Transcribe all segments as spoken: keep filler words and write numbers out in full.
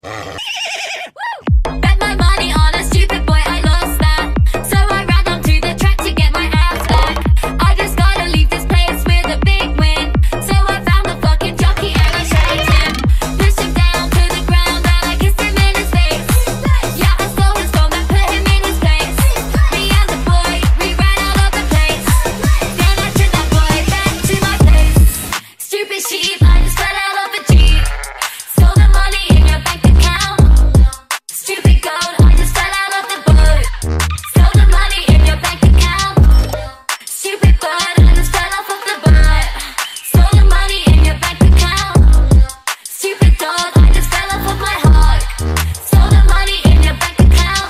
Bet my money on a stupid boy, I lost that. So I ran onto the track to get my ass back. I just gotta leave this place with a big win. So I found the fucking jockey and I shaved him. Pushed him down to the ground and I kissed him in his face. Yeah, I stole his phone and put him in his place. Me and the boy, we ran all over the place. Then I took that boy back to my place. Stupid sheep, I just fell out of a jeep. Stole the money in your bank account. Stupid goat, I just fell out of the boat. Stole the money in your bank account. Stupid bird, I just fell off of the boat. Stole the money in your bank account. Stupid dog, I just fell off of my hog. Stole the money in your bank account.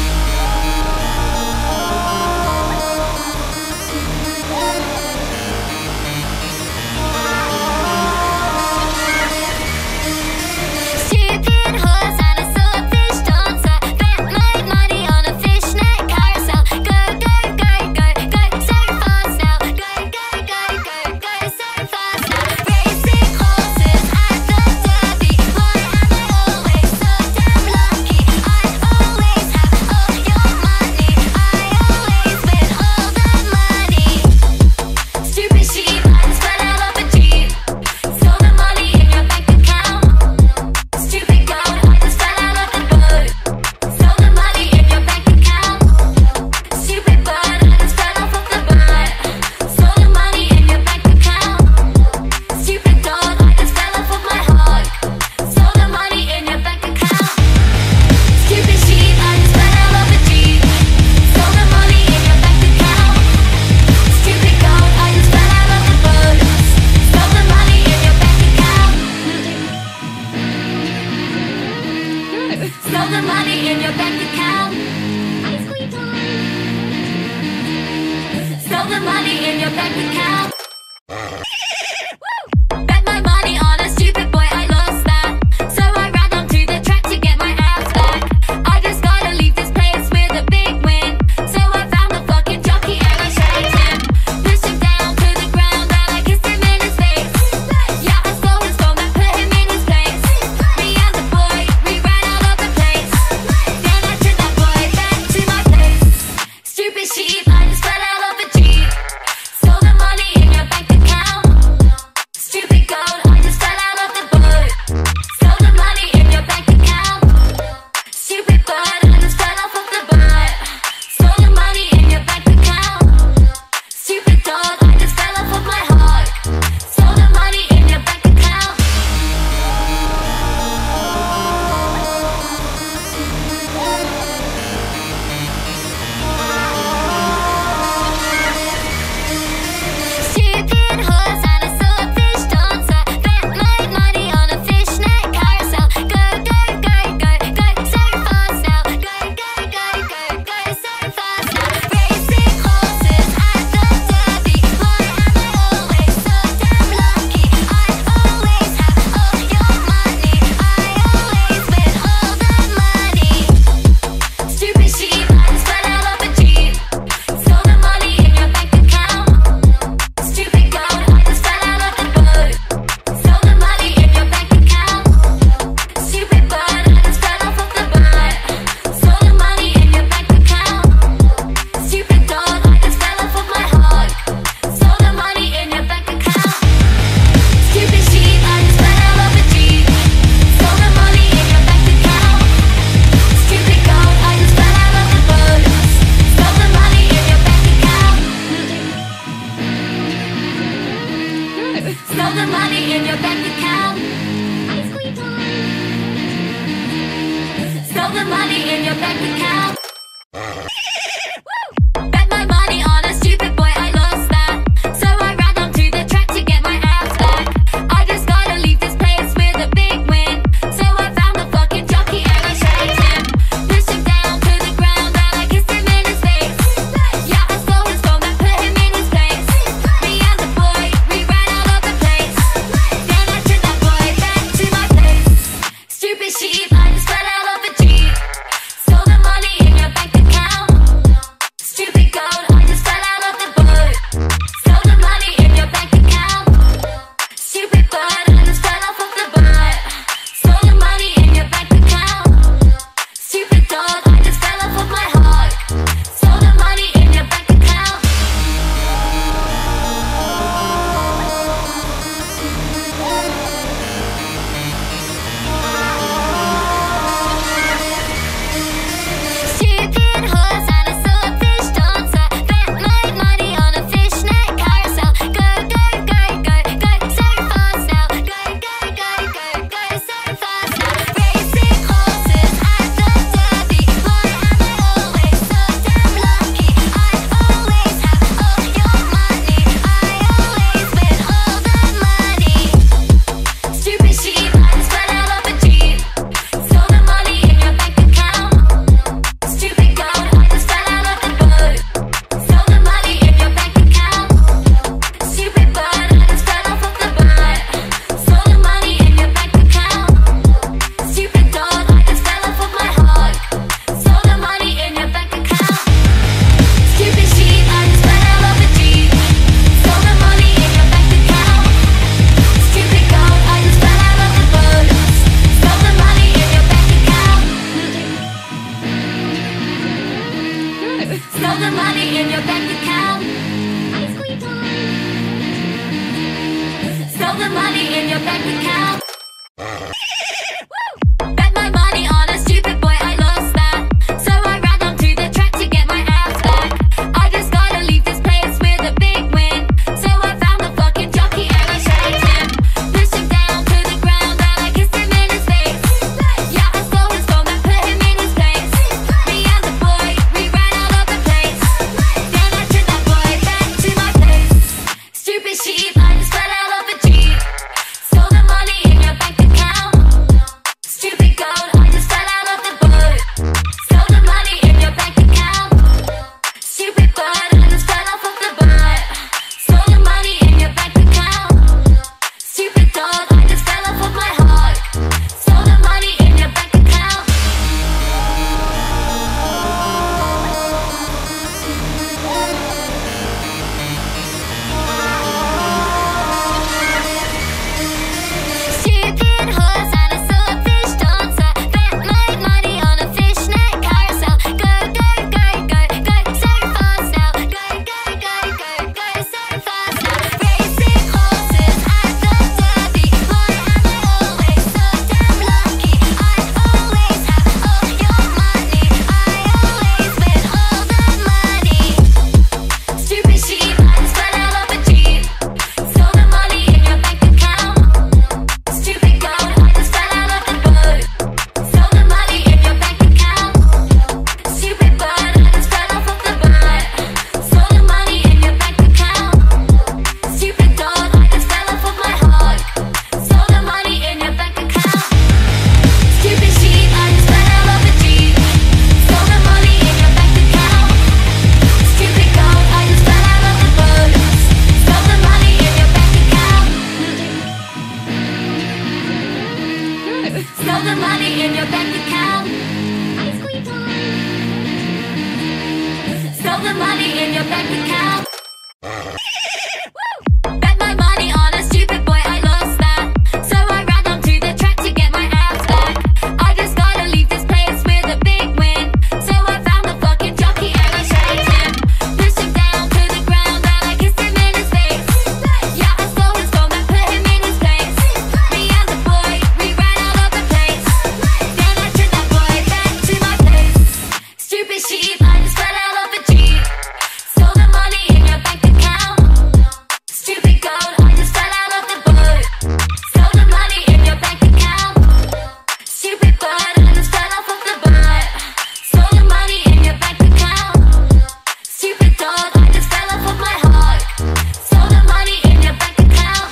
Stupid horse and a swordfish dancer. Bet my money on a fishnet carousel. Go, go, go, go, go so fast now. Go, go, go, go, go so fast now. Racing horses at the derby. Why am I always so damn lucky? I always have all your money. I always win all the money. Stupid sheep, I just fell out of a jeep. Stole the money in your bank account. Stupid goat, I just fell out of the boat. Stole the money in your bank account. Stupid bird, I just fell off of the boat. Stole the money in your bank account. Stupid dog, I just fell off of my hog. Stole the money in your bank account. Stupid sheep, I just fell out of a jeep. Stole the money in your bank account. Stupid goat, I just fell out of the boat. Stole the money in your bank account. Stole the money in your bank account. Stole the money in your bank account. Bet my money on a stupid boy, I lost that. So I ran onto the track to get my ass back. I just gotta leave this place with a big win. So I found the fucking jockey and I shaved him. Pushed him down to the ground and I kissed him in his face. Yeah, I stole his phone and put him in his place. Me and the boy, we ran all over the place. Then I took that boy back to my place. Stupid sheep, I just fell out of a jeep. Stole the money in your bank account. Stupid goat, I just fell out of the boat. Stole the money in your bank account. Stupid bird, I just fell off of the boat. Stole the money in your bank account. Stupid dog, I just fell off of my hog. Stole the money in your bank account. Stupid horse and a swordfish dancer. Bet my money on a fishnet carousel. Go, go, go, go, go so fast now. Go, go, go, go, go so fast now. Racing horses at the derby. Why am I always so damn lucky? I always have all your money. I always win all the money. Stupid sheep, I just fell out of a jeep. Stole the money in your bank account. Stupid goat, I just fell out of the boat. Stole the money in your bank account. Stupid bird, I just fell off of the boat. Stole the money in your bank account. Stupid dog, I just fell off of my hog. Stole the money in your bank account. Stupid sheep, I just fell out of a jeep. Stole the money in your bank account. Stupid goat, I just fell out of the boat. Stole the money in your bank account. Stole the money in your bank account. Stole the money in your bank account. Bet my money on a stupid boy, I lost that. So I ran onto the track to get my ass back. I just gotta leave this place with a big win. So I found the fucking jockey and I shaved him. Pushed him down to the ground and I kissed him in his face. Yeah, I stole his phone and put him in his place. Me and the boy, we ran all over the place. Then I took that boy back to my place. Stupid sheep, I just fell out of a jeep. Stole the money in your bank account. Stupid goat, I just fell out of the boat. Stole the money in your bank account. Stupid bird, I just fell off of the boat. Stole the money in your bank account. money in your bank account. Ice cream time. Stole the money in your bank account. Bet my money on a stupid boy, I lost that. So I ran onto the track to get my abs back. I just gotta leave this place with a big win. So I found the fucking jockey and I shaved him. Pushed him down to the ground and I kissed him in his face. Yeah, I stole his phone and put him in his place. Me and the boy, we ran out of the place. Then I took that boy back to my place. Stupid sheep, I just fell out of a jeep. Stole the money in your bank account. Stupid goat, I just fell out of the boat. Stole the money in your bank account. Stupid bird, I just fell off of the boat. Stole the money in your bank account. Stupid dog, I just fell off of my hog. Stole the money in your bank account.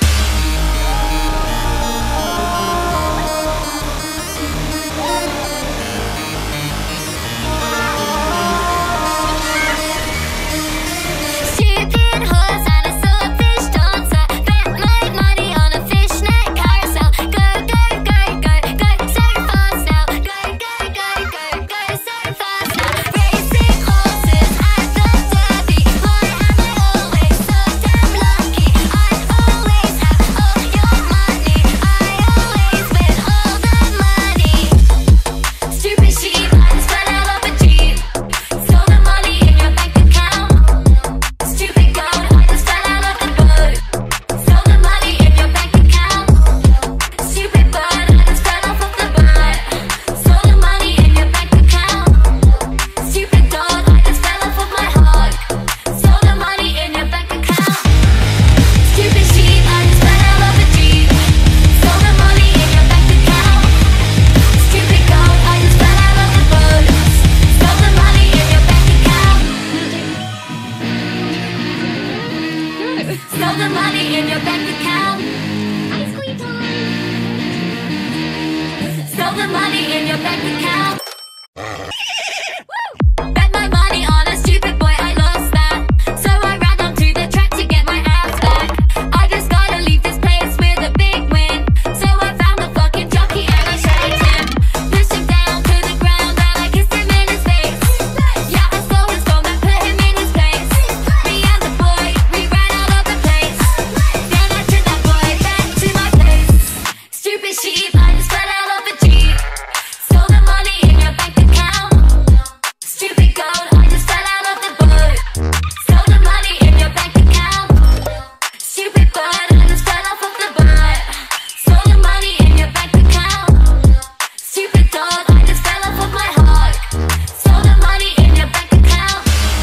Stupid horse and a swordfish dancer. Bet my money on a fishnet carousel. Go, go, go, go, go so fast now. Go, go, go, go, go so fast now. Racing horses at the derby. Why am I always so damn lucky? I always have all your money. I always win all the money. Stupid sheep, I just fell out of a jeep. Stole the money in your bank account. Stupid goat, I just fell out of the boat. Stole the money in your bank account. Stupid bird, I just fell off of the boat. Stole the money in your bank account. Stupid dog, I just fell off of my hog. Stole the money in your bank account. Stupid sheep, I just fell out of a jeep. Stole the money in your bank account. Stupid goat, I just fell out of the boat. Stole the money in your bank account. Stole the money in your bank account. Ice cream time. Stole the money in your bank account. Bet my money on a stupid boy, I lost that. So I ran onto the track to get my abs back. I just gotta leave this place with a big win. So I found the fucking jockey and I shaved him. Pushed him down to the ground and I kissed him in his face. Yeah, I stole his phone and put him in his place. Me and the boy, we ran out of the place. Then I took that boy back to my place. Stupid sheep, I just fell out of a jeep. Stole the money in your bank account. Stupid goat, I just fell out of the boat. Stole the money in your bank account. Stupid bird, I just fell off of the boat. Stole the money in your bank account. Stupid dog, I just fell off of my hog. Stole the money in your bank account.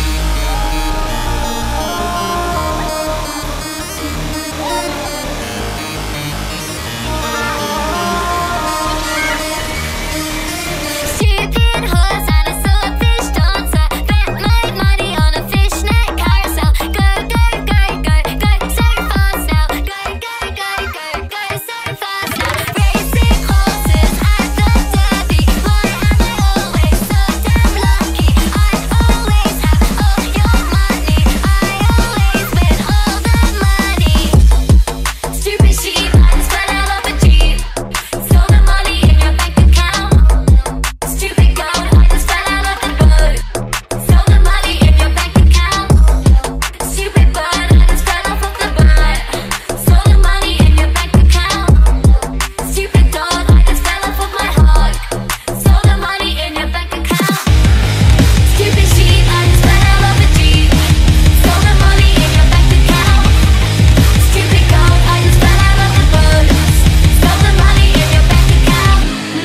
Stupid horse and a swordfish dancer. Bet my money on a fishnet carousel. Go, go, go, go, go so fast now. Go, go, go, go, go so fast now. Racing horses at the derby. Why am I always so damn lucky? I always have all your money. I always win all the money. Stupid sheep, I just fell out of a jeep. Stole the money in your bank account. Stupid goat, I just fell out of the boat. Stole the money in your bank account. Stupid bird, I just fell off of the boat. Stole the money in your bank account. Stupid dog, I just fell off of my hog. Stole the money in your bank account. Stupid sheep, I just fell out of a jeep. Stole the money in your bank account. Stupid goat, I just fell out of the boat. Stole the money in your bank account.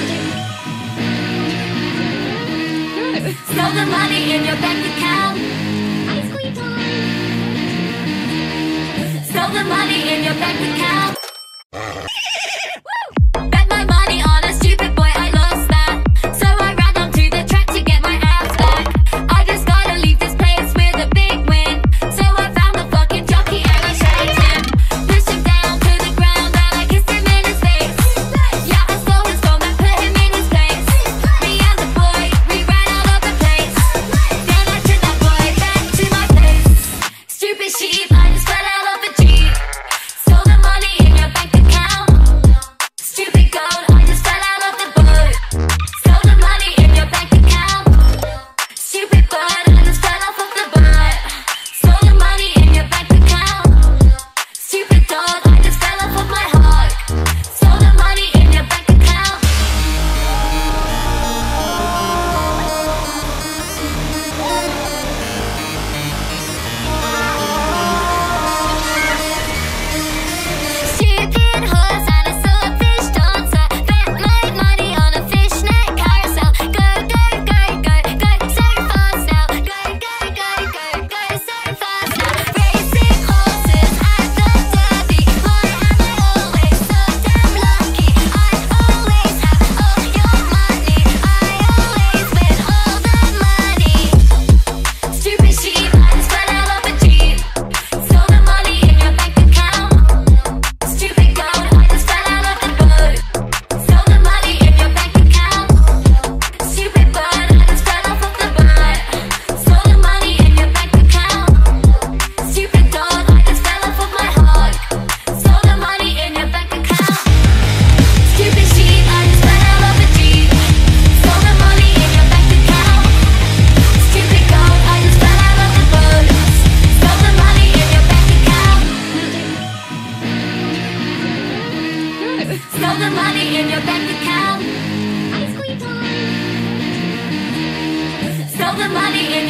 Stole the money in your bank account. Ice cream time. Stole the money in your bank account. Bet my money on a stupid boy, I lost that. So I ran onto the track to get my abs back. I just gotta leave this place with a big win. So I found the fucking jockey and I shaved him. Pushed him down to the ground and I kissed him in his face. Yeah, I stole his phone and put him in his place. Me and the boy, we ran out of the place. Then I took that boy back to my place. Stupid sheep, I just fell out of a jeep. Stole the money in your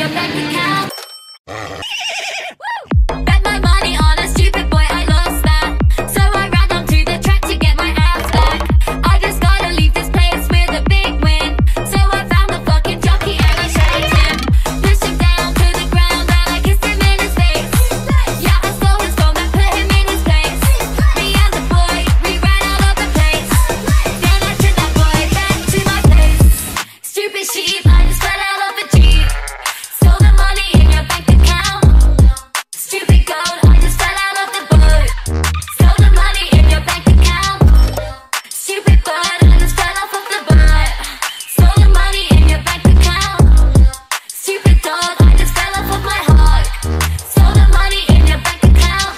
your bank account. Bet my money on a stupid boy, I lost that. So I ran onto the track to get my ass back. I just gotta leave this place with a big win. So I found the fucking jockey and I shaved him. Pushed him down to the ground and I kissed him in his face. Yeah, I stole his phone and put him in his place. Me and the boy, we ran out of the place. Then I took that boy back to my place. Stupid sheep, I just fell out of a jeep. Stole the money in your bank account. Stupid goat, I just fell out of the boat. Stole the money in your bank account. Stupid bird, I just fell off of the boat. Stole the money in your bank account. Stupid dog, I just fell off of my hog. Stole the money in your bank account.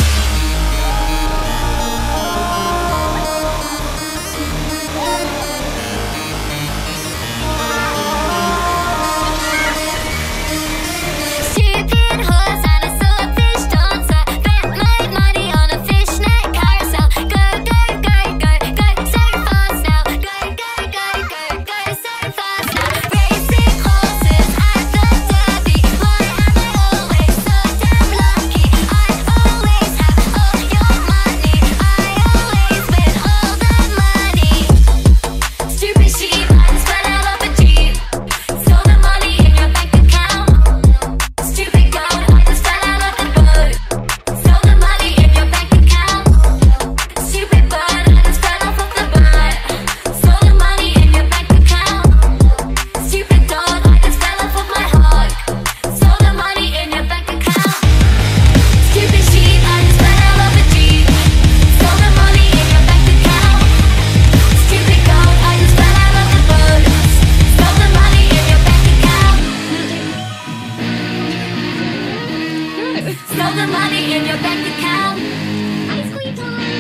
Stupid horse and a swordfish dancer. Bet my money on a fishnet carousel. Go, go, go, go, go so fast now. Go, go, go, go, go so fast now. Racing horses at the derby. Why am I always so damn lucky? I always have all your money. I always win all the money. Stupid sheep, I just fell out of a jeep. Stole the money in your bank account. Stupid goat, I just fell out of the boat. Stole the money in your bank account. Stupid bird, I just fell off of the boat. Stole the money in your bank account. Stupid dog, I just fell off of my hog. Stole the money in your bank account. Stupid sheep, I just fell out of a jeep. Stole the money in your bank account. Stupid goat, I just fell out of the boat. Stole the money in your bank account. Stole the money in your bank account. Ice cream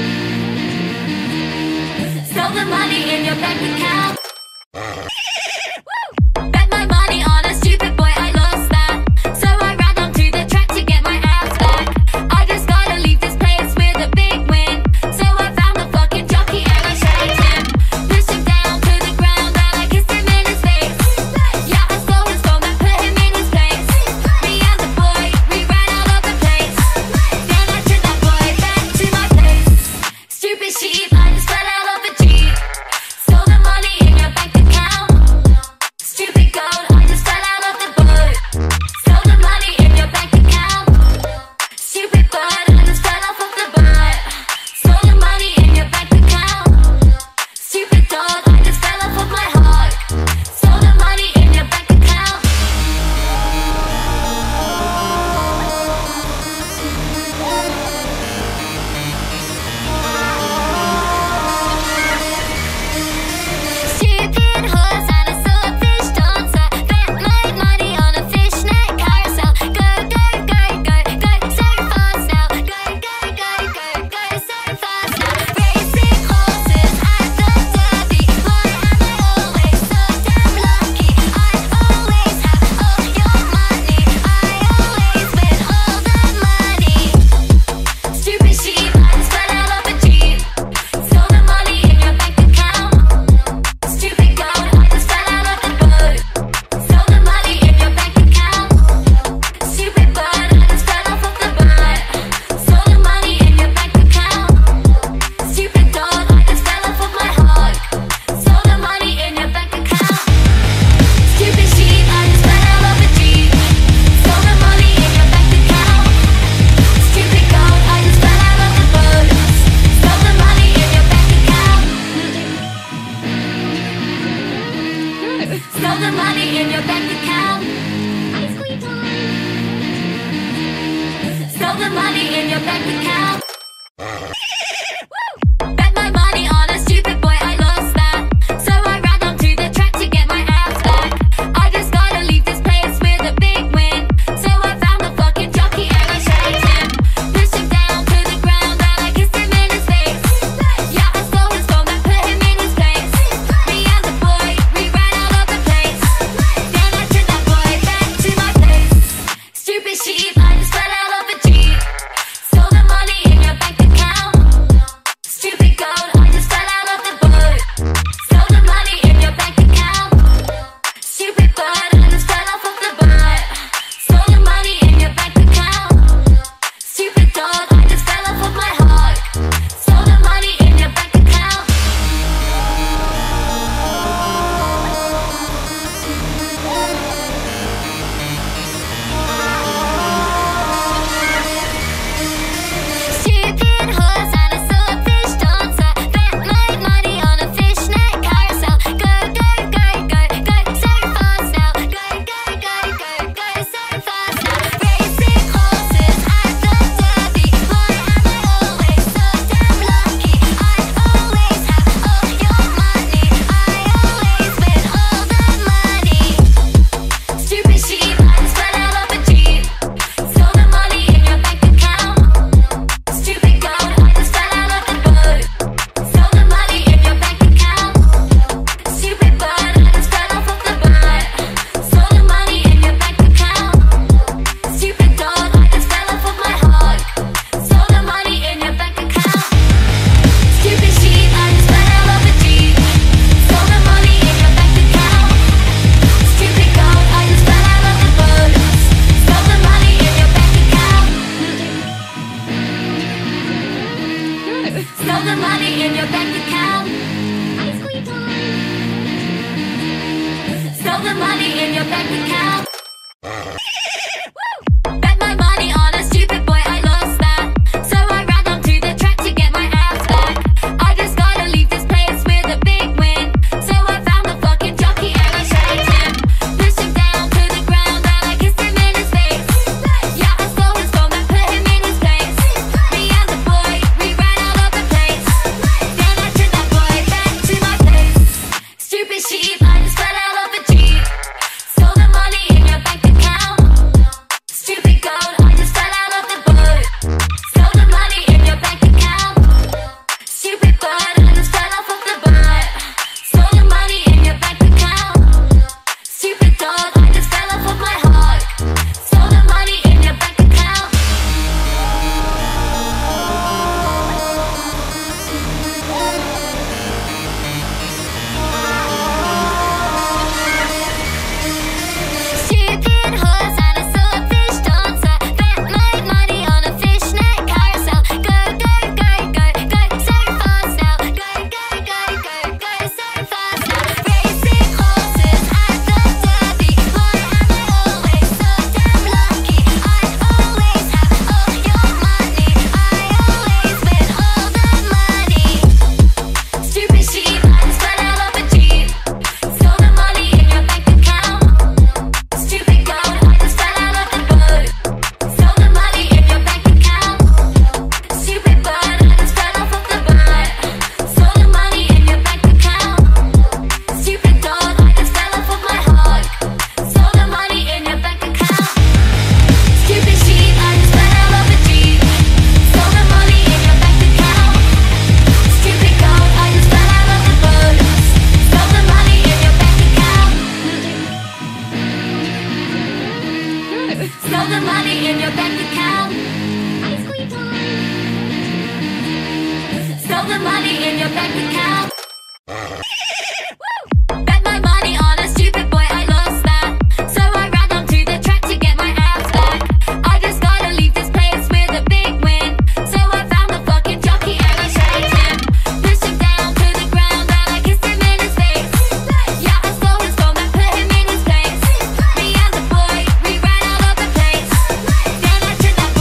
time. Stole the money in your bank account. Bet my money on a stupid boy, I lost that. So I ran onto the track to get my ass back. I just gotta leave this place with a big win. So I found the fucking jockey and I shaved him. Pushed him down to the ground and I kissed him in his face. Yeah, I stole his phone and put him in his place. Me and the boy, we ran out of the place. Then I took that boy back to my place. Stupid sheep, I just fell out of a jeep. Stole the money in your bank account. Stupid goat, I just fell out of the boat. Stole the money in your bank account. Stupid bird, I just fell off of the boat. Stole the money in your bank account. Stupid dog, I just fell off of my hog. Stole the money in your bank account. Stupid horse and a swordfish dancer. Bet my money on a fishnet carousel. Go, go, go, go, go so fast now. Go, go, go, go, go so fast now. Racing horses at the derby. Why am I always so damn lucky? I always have all your money. I always win all the money. Stupid sheep, I just fell out of a jeep. Stole the money in your bank account. Stupid goat, I just fell out of the boat. Stole the money in your bank account. Stupid bird, I just fell off of the boat. Stole the money in your bank account. Stupid dog, I just fell off of my hog. Stole the money in your bank account. Stupid sheep, I just fell out of a jeep. Stole the money in your bank account. Stupid goat, I just fell out of the boat. Stole the money in your bank account. Stole the money in your bank account. Ice cream time. Stole the money in your bank account. Bet my money on a stupid boy, I lost that. So I ran onto the track to get my ass back. I just gotta leave this place with a big win. So I found the fucking jockey and I shaved him. Pushed him down to the ground and I kissed him in his face. Yeah, I stole his phone and put him in his place. Me and the boy, we ran out of the place. Then I took that boy back to my place. Stupid sheep, I just fell out of a jeep. Stole the money Stole the money in your bank account. Bet my money on a stupid boy, I lost that. So I ran onto the track to get my ass back. I just gotta leave this place with a big win. So I found the fucking jockey and I shaved him. Pushed him down to the ground and I kissed him in his face. Yeah, I stole his phone and put him in his place. Me and the boy, we ran out of the place. Then I took that boy back to my place. Stupid sheep, I just fell out of a jeep. Stole the money in your bank account. Stupid goat, I just fell out of the boat. Stole the money in your bank account. Stupid bird, I just fell off of the boat. Stole the money in your bank account. Stupid dog, I just fell off of my hog. Stole the money in your bank account. Stupid horse and a swordfish dancer. Bet my money on a fishnet carousel. Go, go, go, go, go so fast now. Go, go, go, go, go so fast now. Racing horses at the derby. Why am I always so damn lucky? I always have all your money. I always win all the money. Stupid sheep, I just fell out of a jeep. Stole the money in your bank account. Stupid goat, I just fell out of the boat. Stole the money in your bank account. Stupid bird, I just fell off of the boat. Stole the money in your bank account. Stupid dog, I just fell off of my hog. Stole the money in your bank account. Stupid sheep, I just fell out of a jeep. Stole the money in your bank account. Stupid goat, I just fell out of the boat. Stole the money in your bank account. Stole the money in your bank account. Ice cream time. Stole the money in your bank account. Bet my money on a stupid boy, I lost that. So I ran onto the track to get my ass back. I just gotta leave this place with a big win. So I found the fucking jockey and I shaved him. Pushed him down to the ground and I kissed him in his face. Yeah, I stole his phone and put him in his place. Me and the boy, we ran out of the place. Then I took that boy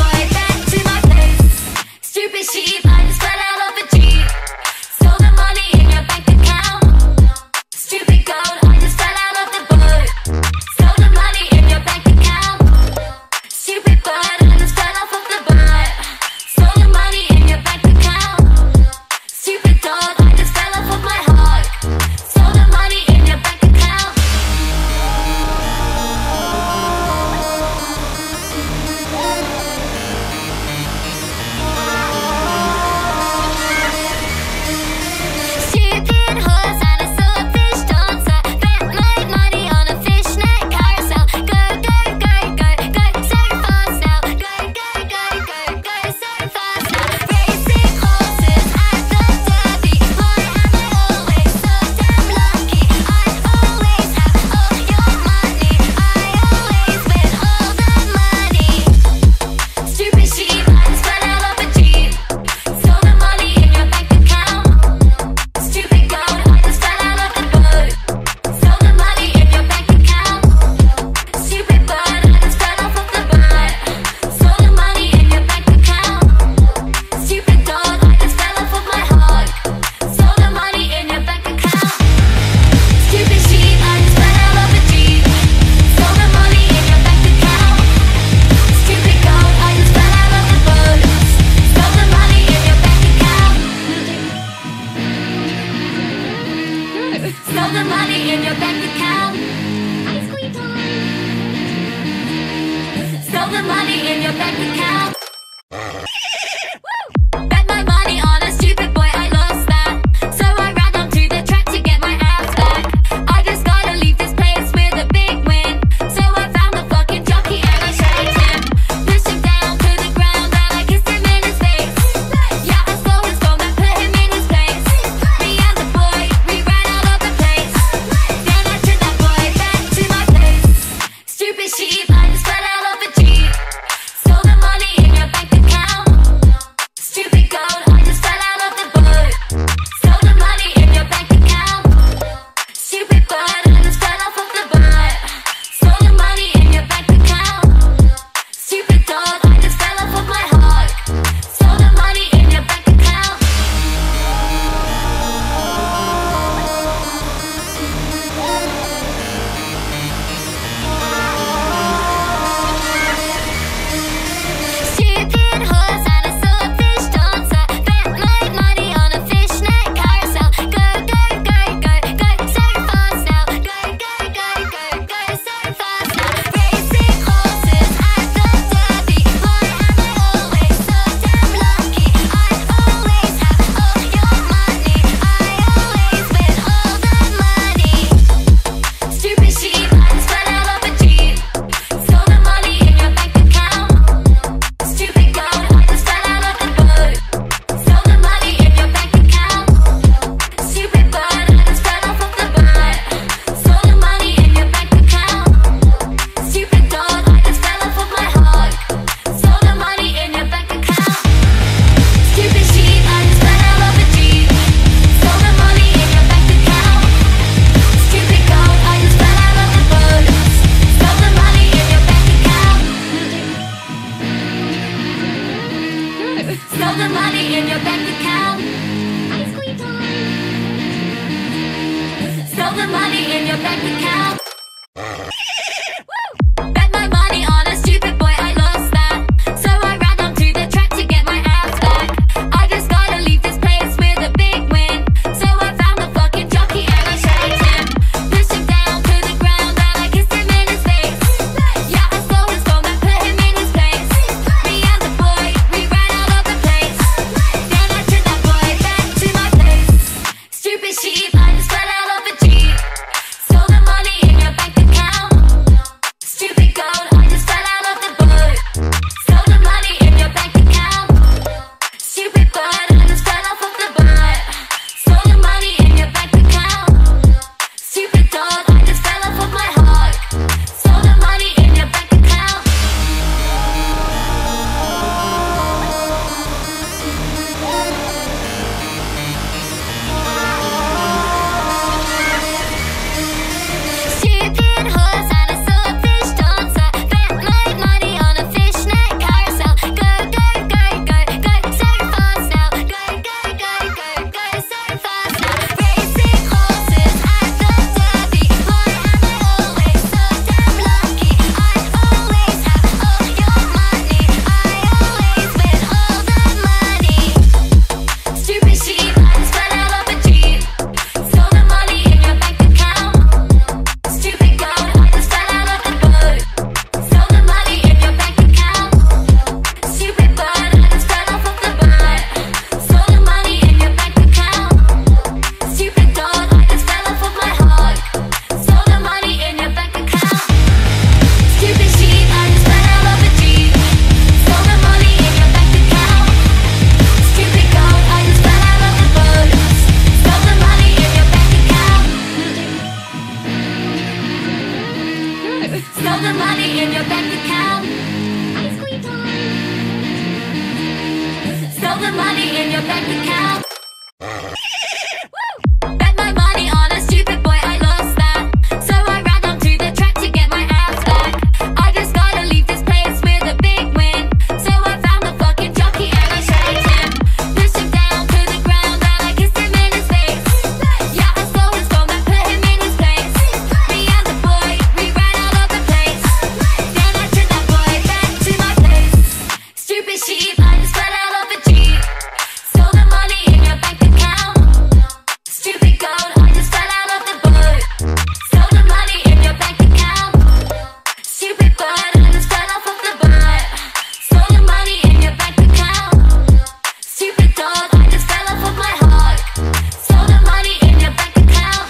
Stole the money in your bank account. Stole the money in your bank account. Bet my money on a stupid boy, I lost that. So I ran onto the track to get my abs back. I just gotta leave this place with a big win. So I found the fucking jockey and I shaved him. Pushed him down to the ground and I kissed him in his face. Yeah, I stole his phone and put him in his place. Me and the boy, we ran out of the place. Then I took that boy back to my place. Stupid sheep, I just fell out of a jeep. Stole the money in your bank account. Stupid goat, I just fell out of the boat. Stole the money in your bank account. Stupid bird, I just fell off of the boat. Stole the money in your bank account. Stupid dog, I just fell off of my hog. Stole the money in your bank account.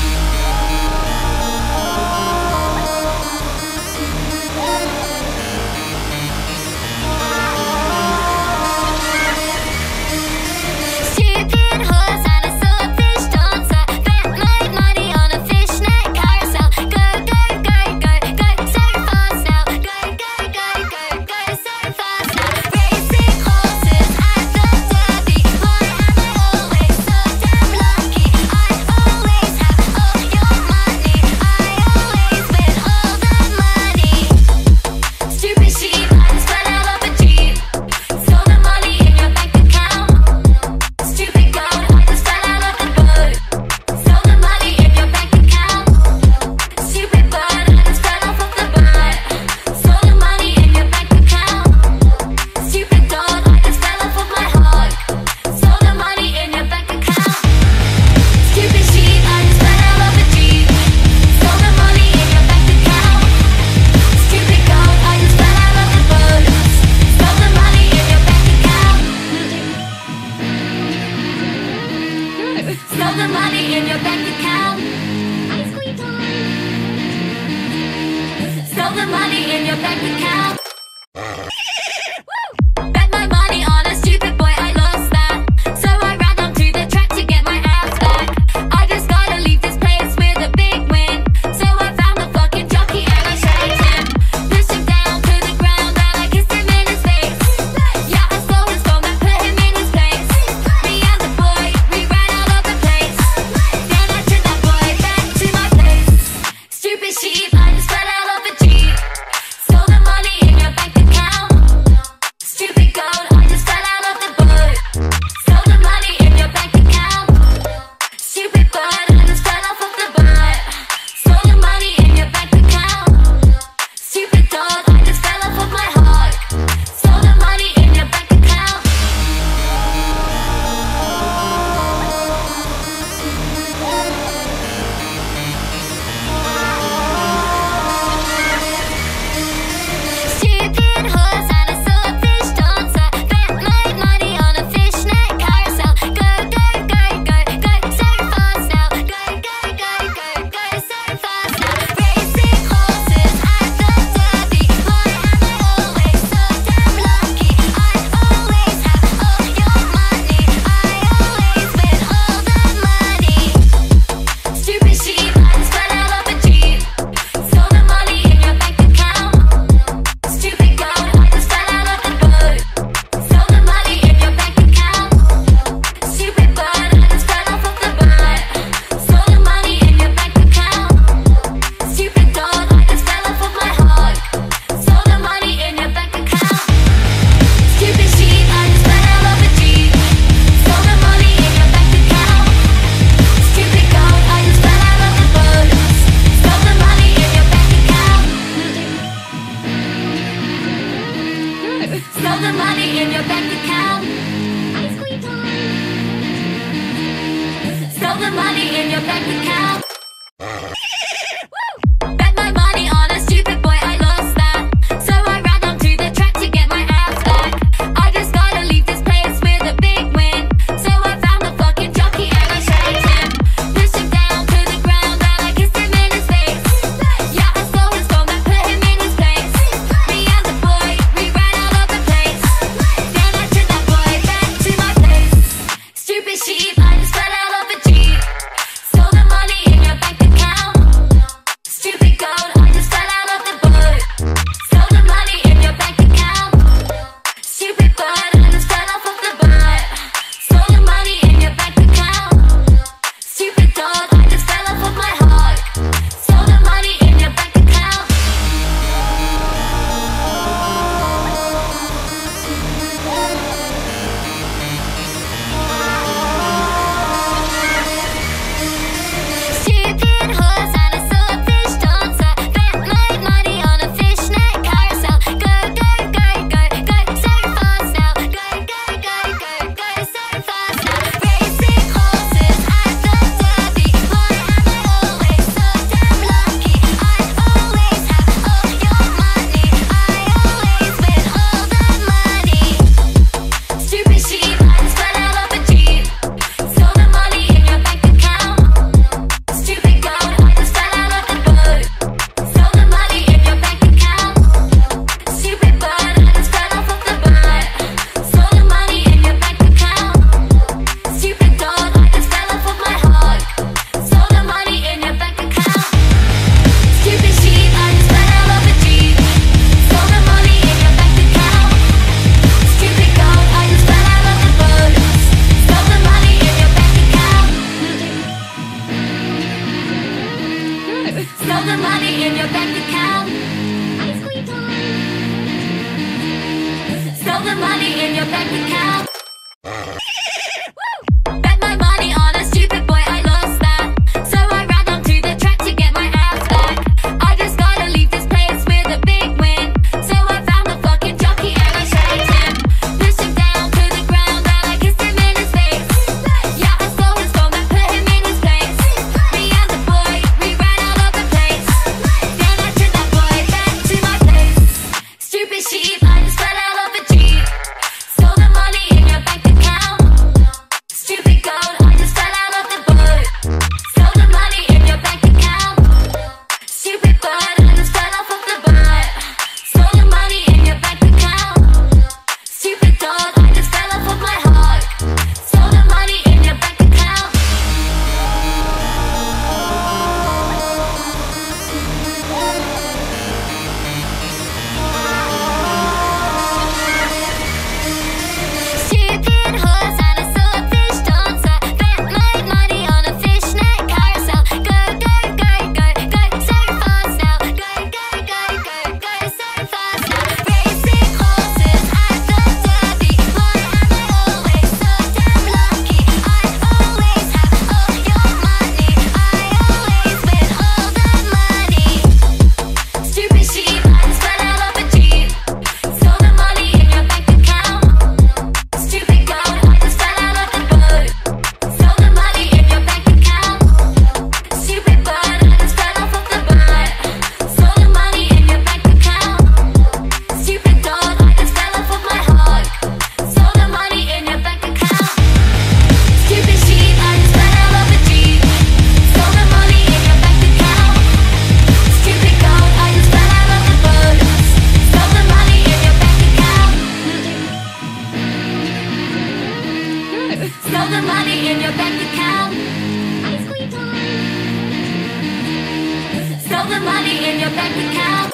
Stupid horse and a swordfish dancer. Bet my money on a fishnet carousel. Go, go, go, go, go so fast now. Go, go, go, go, go so fast now. Racing horses at the derby. Why am I always so damn lucky? I always have all your money. I always win all the money. Stupid sheep, I just fell out of a jeep. Stole the money in your bank account. Stupid goat, I just fell out of the boat. Stole the money in your bank account. Stupid bird, I just fell off of the boat. Stole the money in your bank account. Stupid dog, I just fell off of my hog. Stole the money in your bank account. Stupid sheep, I just fell out of a jeep. Stole the money in your bank account. Stupid goat, I just fell out of the boat. Stole the money in your bank account. Stole the money in your bank account. Stole the money in your bank account. Bet my money on a stupid boy, I lost that. So I ran onto the track to get my abs back. I just gotta leave this place with a big win. So I found the fucking jockey and I shaved him. Pushed him down to the ground and I kissed him in his face. Yeah, I stole his phone and put him in his place. Me and the boy, we ran out of the place. Then I took that boy back to my place. Stupid sheep, I just fell out of a jeep. Stole the money money in your bank account. Stole the money in your bank account. Bet my money on a stupid boy, I lost that. So I ran onto the track to get my ass back. I just gotta leave this place with a big win. So I found the fucking jockey and I shaved him. Pushed him down to the ground and I kissed him in his face. Yeah, I stole his phone and put him in his place. Me and the boy, we ran out of the place. Then I took that boy back to my place. Stupid sheep, I just fell out of a jeep. Stole the money in your bank account. Stupid goat, I just fell out of the boat. Stole the money in your bank account. Stupid bird, I just fell off of the boat. Stole the money in your bank account. Stupid dog, I just fell off of my hog. Stole the money in your bank account. Stupid horse and a swordfish dancer. Bet my money on a fishnet carousel. Go, go, go, go, go so fast now. Go, go, go, go, go so fast now. Racing horses at the derby. Why am I always so damn lucky? I always have all your money. I always win all the money. Stupid sheep, I just fell out of a jeep. Stole the money in your bank account. Stupid goat, I just fell out of the boat. Stole the money in your bank account. Stupid bird, I just fell off of the boat. Stole the money in your bank account. Stupid dog, I just fell off of my hog. Stole the money in your bank account. Stupid sheep, I just fell out of a jeep. Stole the money in your bank account. Stupid goat, I just fell out of the boat. Stole the money in your bank account. Stole the money in your bank account. Stole the money in your bank account.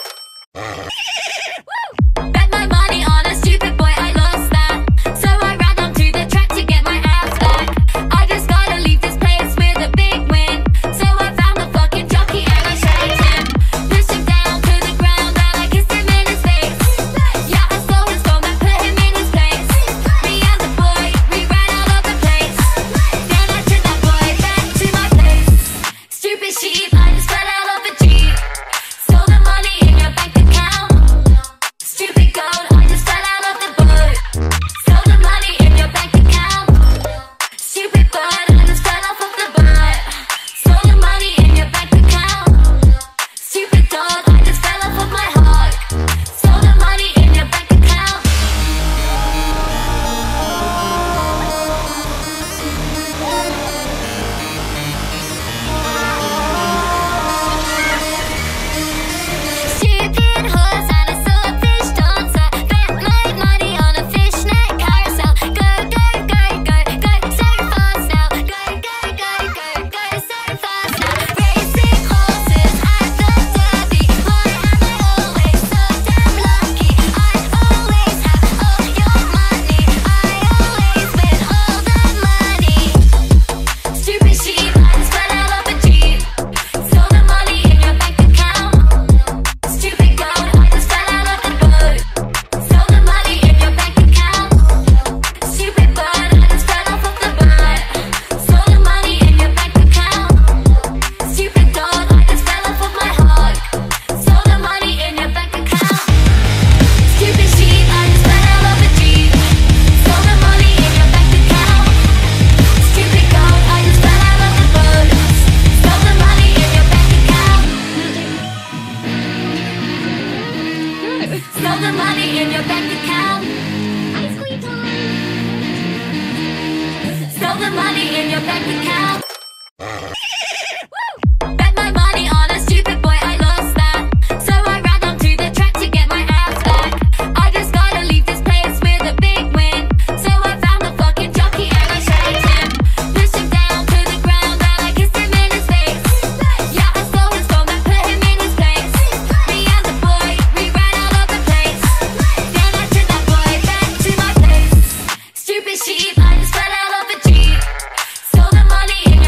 Bet my money on a stupid boy, I lost that. So I ran onto the track to get my ass back. I just gotta leave this place with a big win. So I found the fucking jockey and I shaved him. Pushed him down to the ground and I kissed him in his face. Yeah, I stole his phone and put him in his place. Me and the boy, we ran out of the place. Then I took that boy back to my place. Stupid sheep, I just fell out of a jeep. Stole the money in your bank account. Stupid goat, I just fell out of the boat. Stole the money in your bank account. Stupid bird, I just fell off of the boat. Stole the money in your bank account. Stupid dog, I just fell off of my hog. Stole the money in your bank account. Stupid horse and a swordfish dancer. Bet my money on a fishnet carousel. Go, go, go, go, go so fast now. Go, go, go, go, go so fast now. Racing horses at the derby. Why am I always so damn lucky? I always have all your money. I always win all the money. Stupid sheep, I just fell out of a jeep. Stole the money in your bank account. Stupid goat, I just fell out of the boat. Stole the money in your bank account. Stupid bird, I just fell off of the boat. Stole the money in your bank account. Stupid dog, I just fell off of my hog. Stole the money in your bank account. Stupid sheep, I just fell out of a jeep. Stole the money in your bank account. Stupid goat, I just fell out of the boat. Stole the money in your bank account. Stole the money in your bank account. Stole the money in your bank account. Bet my money on a stupid boy, I lost that. So I ran onto the track to get my ass back. I just gotta leave this place with a big win. So I found the fucking jockey and I shaved him. Pushed him down to the ground and I kissed him in his face. Yeah, I stole his phone and put him in his place. Me and the boy, we ran out of the place. Then I took that boy back to my place. Stupid sheep, I just fell out of a jeep. Stole the money in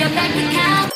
your bank account.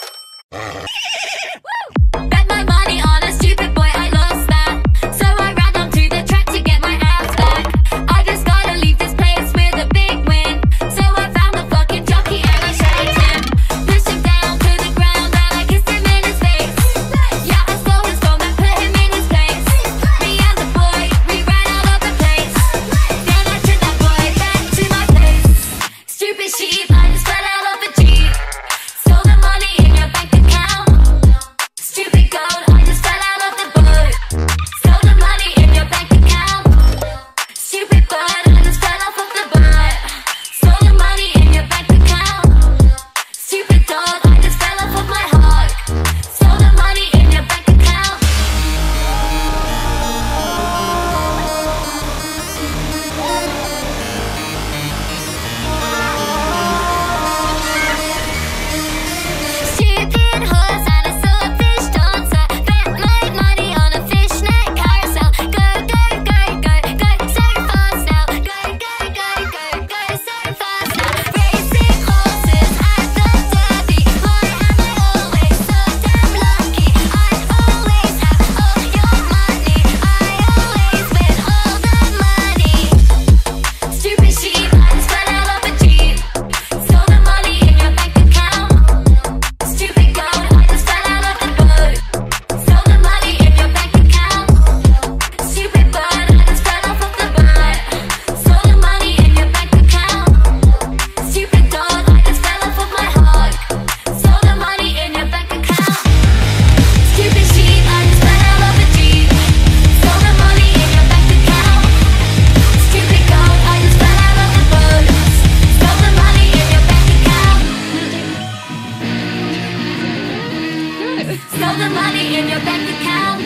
Bet my money on a stupid boy, I lost that. So I ran onto the track to get my abs back. I just gotta leave this place with a big win. So I found the fucking jockey and I shaved him. Pushed him down to the ground and I kissed him in his face. Yeah, I stole his phone and put him in his place. Me and the boy, we ran out of the place. Then I took that boy back to my place. Stupid sheep, I just fell out of a jeep. Stole the money in your bank account. Stupid goat, I just fell out of the boat. Stole the money in your bank account. Stupid bird, I just fell off of the boat. Stole the money in your bank account. Stupid dog, I just fell off of my hog. Stole the money in your bank account. Stupid horse and a swordfish dancer. Bet my money on a fishnet carousel. Go, go, go, go, go so fast now. Go, go, go, go, go so fast now. Racing horses at the derby. Why am I always so damn lucky? I always have all your money. I always win all the money. Stupid sheep, I just fell out of a jeep. Stole the money in your bank account. Stupid goat, I just fell out of the boat. Stole the money in your bank account. Stupid bird, I just fell off of the boat. Stole the money in your bank account. Stupid dog, I just fell off of my hog. Stole the money in your bank account. Stupid sheep, I just fell out of a jeep. Stole the money in your bank account. Stupid goat, I just fell out of the boat. Stole the money in your bank account. Stole the money in your bank account.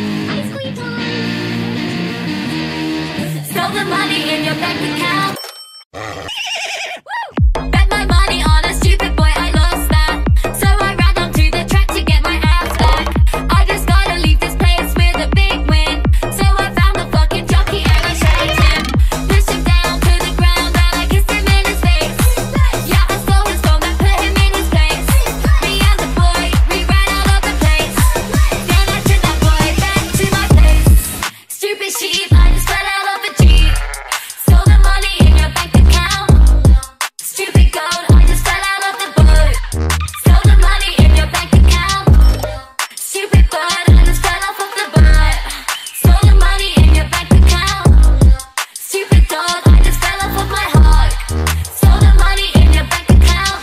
Stole the money in your bank account. Bet my money on a stupid boy, I lost that. So I ran onto the track to get my abs back. I just gotta leave this place with a big win. So I found the fucking jockey and I shaved him. Pushed him down to the ground and I kissed him in his face. Yeah, I stole his phone and put him in his place. Me and the boy, we ran out of the place. Then I took that boy back to my place. Stupid sheep, I just fell out of a jeep. Stole the money in your bank account. Stupid goat, I just fell out of the boat. Stole the money in your bank account. Stupid bird, I just fell off of the boat. Stole the money in your bank account. Stupid dog, I just fell off of my hog. Stole the money in your bank account.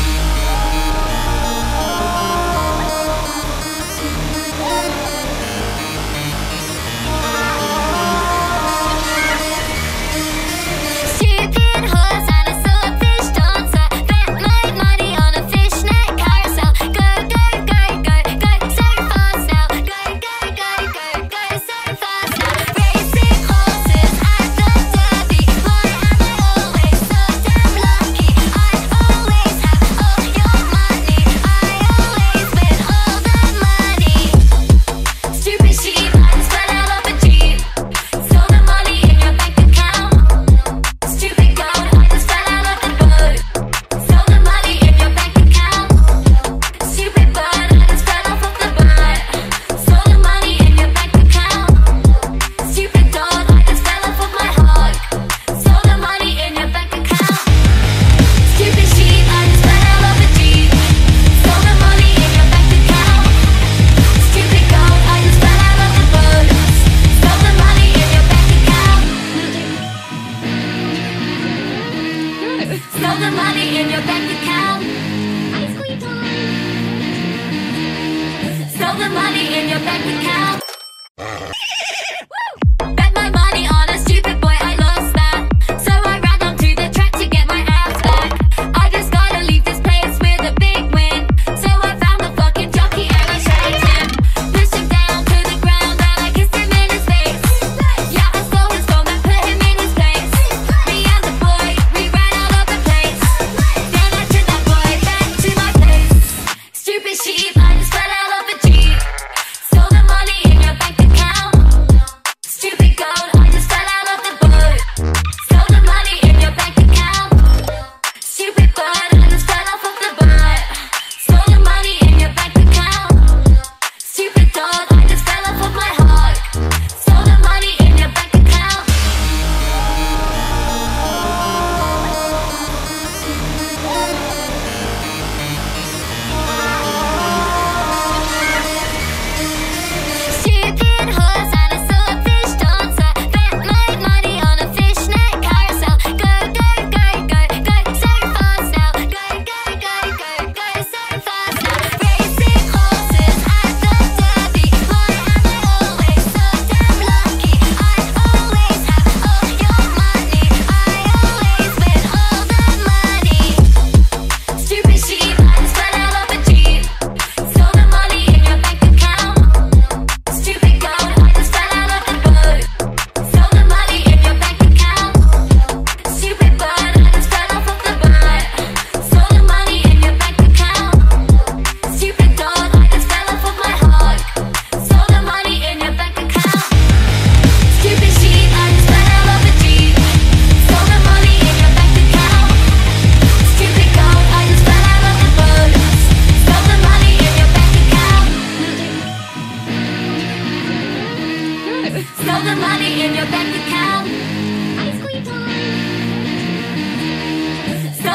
Stupid horse and a swordfish dancer. Bet my money on a fishnet carousel. Go, go, go, go, go so fast now. Go, go, go, go, go so fast now. Racing horses at the derby. Why am I always so damn lucky? I always have all your money. I always win all the money. Stupid sheep, I just fell out of a jeep. Stole the money in your bank account. Stupid goat, I just fell out of the boat. Stole the money in your bank account. Stupid bird, I just fell off of the boat. Stole the money in your bank account. Stupid dog, I just fell off of my hog. Stole the money in your bank account. Stupid sheep, I just fell out of a jeep. Stole the money in your bank account. Stupid goat, I just fell out of the boat. Stole the money in your bank account. Stole the money in your bank account. Stole the money in your bank account. Bet my money on a stupid boy, I lost that. So I ran onto the track to get my abs back. I just gotta leave this place with a big win. So I found the fucking jockey and I shaved him. Pushed him down to the ground and I kissed him in his face. Yeah, I stole his phone and put him in his place. Me and the boy, we ran out of the place. Then I took that boy back to my place. Stupid sheep, I just fell out of a jeep. Stole the money in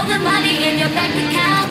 Stole the money in your bank account.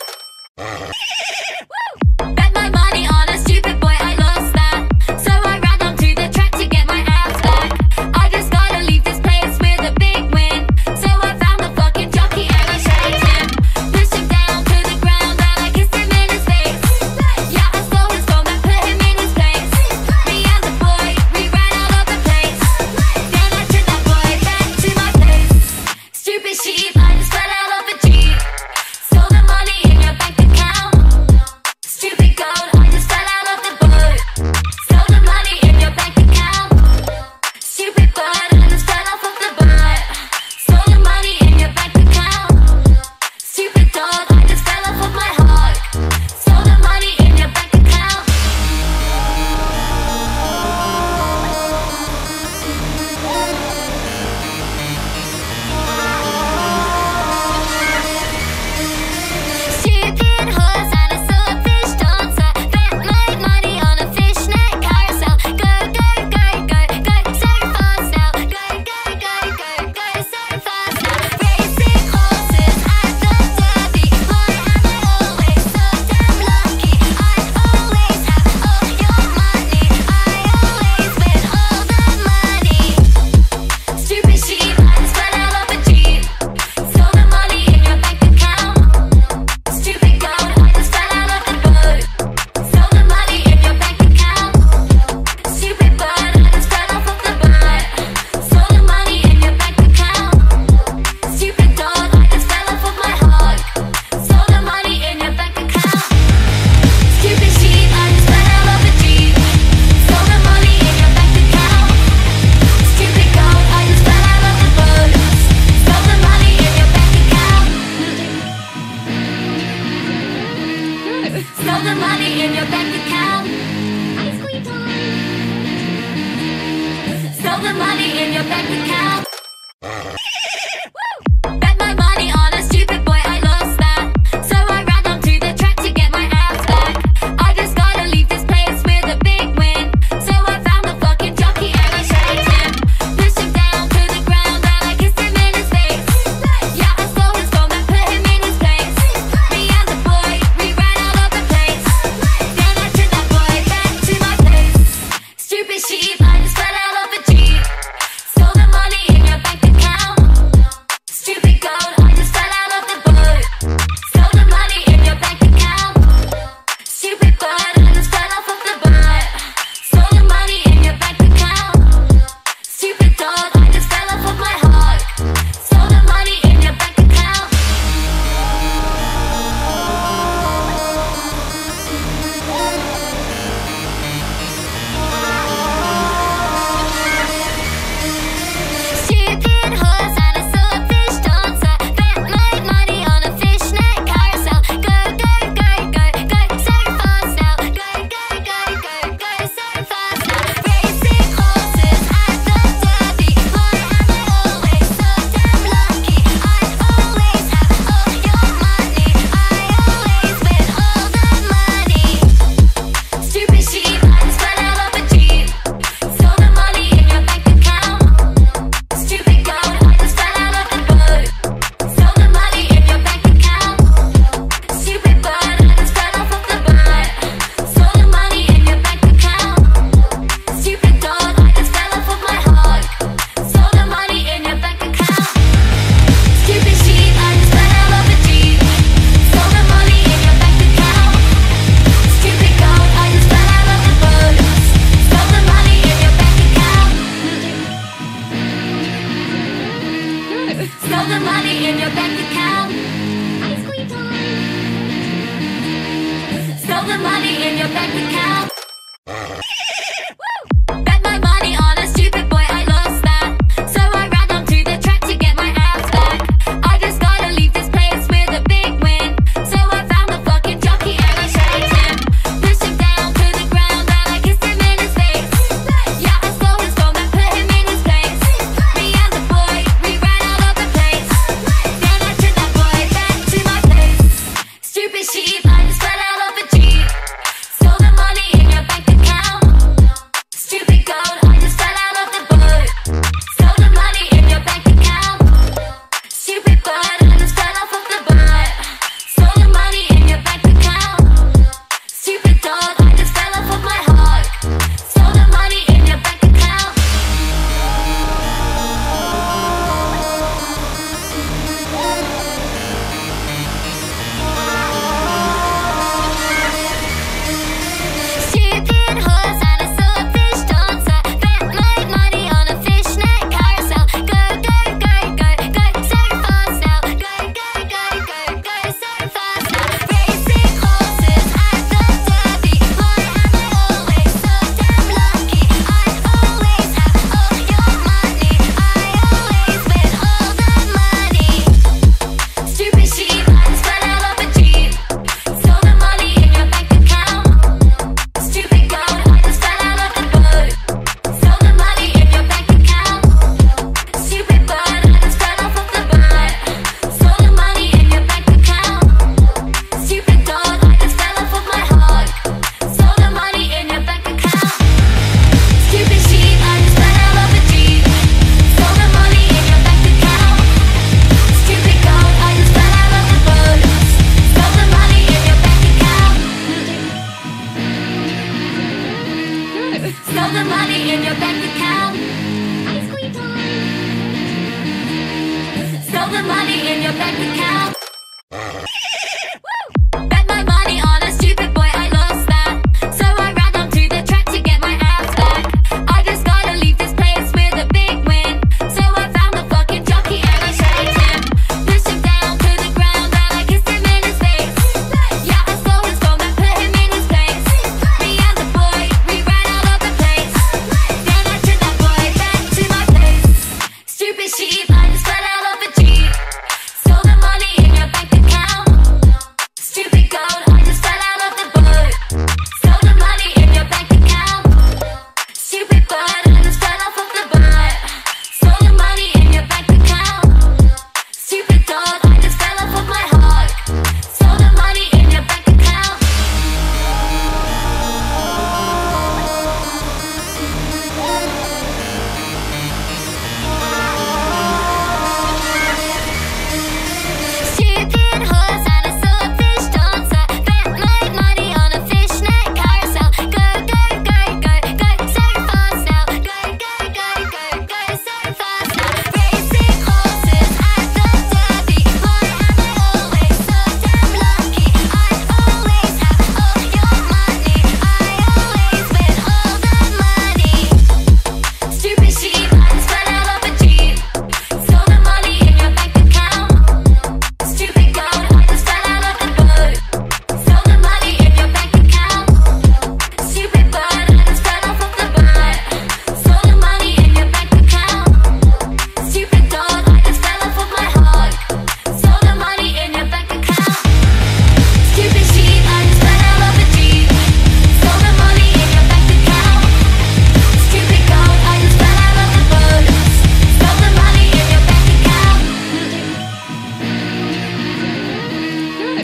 Bet my money on a stupid boy, I lost that. So I ran onto the track to get my abs back. I just gotta leave this place with a big win. So I found the fucking jockey and I shaved him. Pushed him down to the ground and I kissed him in his face. Yeah, I stole his phone and put him in his place. Me and the boy, we ran out of the place. Then I took that boy back to my place. Stupid sheep, I just fell out of a jeep. Stole the money in your bank account. Stupid goat, I just fell out of the boat. Stole the money in your bank account. Stupid bird, I just fell off of the boat. Stole the money in your bank account. Stupid dog, I just fell off of my hog. Stole the money in your bank account. Stupid horse and a swordfish dancer. Bet my money on a fishnet carousel. Go, go, go, go, go so fast now. Go, go, go, go, go so fast now. Racing horses at the derby. Why am I always so damn lucky? I always have all your money. I always win all the money. Stupid sheep, I just fell out of a jeep. Stole the money in your bank account. Stupid goat, I just fell out of the boat. Stole the money in your bank account. Stupid bird, I just fell off of the boat. Stole the money in your bank account. Stupid dog, I just fell off of my hog. Stole the money in your bank account. Stupid sheep, I just fell out of a jeep. Stole the money in your bank account. Stupid goat, I just fell out of the boat. Stole the money in your bank account. Stole the money in your bank account. Ice cream time. Stole the money in your bank account. Bet my money on a stupid boy, I lost that. So I ran onto the track to get my abs back. I just gotta leave this place with a big win. So I found the fucking jockey and I shaved him. Pushed him down to the ground and I kissed him in his face. Yeah, I stole his phone and put him in his place. Me and the boy, we ran out of the place. Then I took that boy back to my place. Stupid sheep, I just fell out of a jeep. Stole the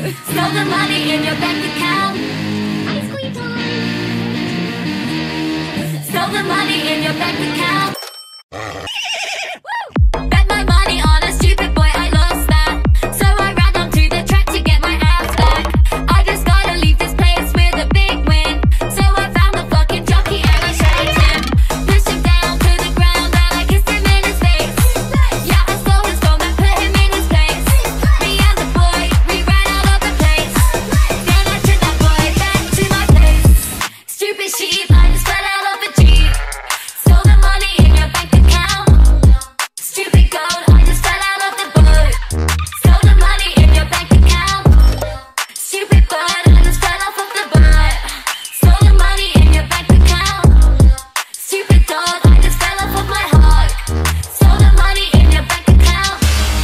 Stole the money in your bank account. Stole the money in your bank account. Bet my money on a stupid boy, I lost that. So I ran onto the track to get my ass back. I just gotta leave this place with a big win. So I found the fucking jockey and I shaked him. Pushed him down to the ground and I kissed him in his face. Yeah, I stole his phone and put him in his place. Me and the boy, we ran out of the place. Then I took that boy back to my place. Stupid sheep, I just fell out of a jeep. Stole the money in your bank account. Stupid gold, I just fell out of the boat. Stole the money in your bank account. Stupid bird, I just fell off of the boat. Stole the money in your bank account. Stupid dog, I just fell off of my hog. Stole the money in your bank account.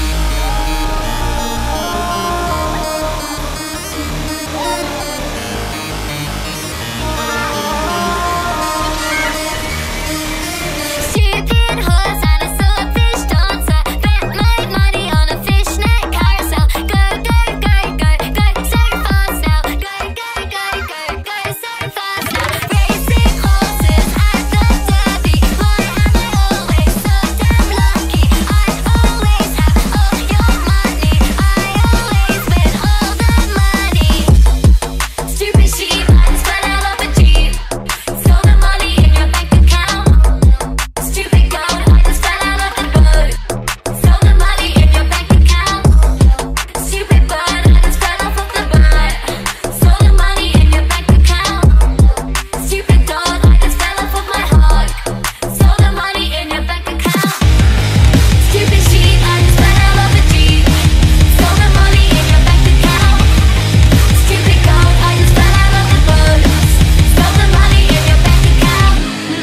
Stupid horse and a swordfish dancer. Bet my money on a fishnet carousel. Go, go, go, go, go so fast now. Go, go, go, go, go so fast now. Racing horses at the derby. Why am I always so damn lucky? I always have all your money. I always win all the money. Stupid sheep, I just fell out of a jeep. Stole the money in your bank account. Stupid gold, I just fell out of the boat. Stole the money in your bank account. Stupid bird, I just fell off of the boat. Stole the money in your bank account. Stupid dog, I just fell off of my hog. Stole the money in your bank account. Stupid sheep, I just fell out of a jeep. Stole the money in your bank account. Stupid gold, I just fell out of the boat. Stole the money in your bank account.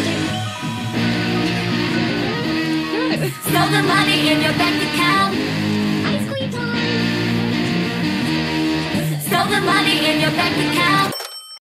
Stole the money in your bank account. Stole the money in your bank account.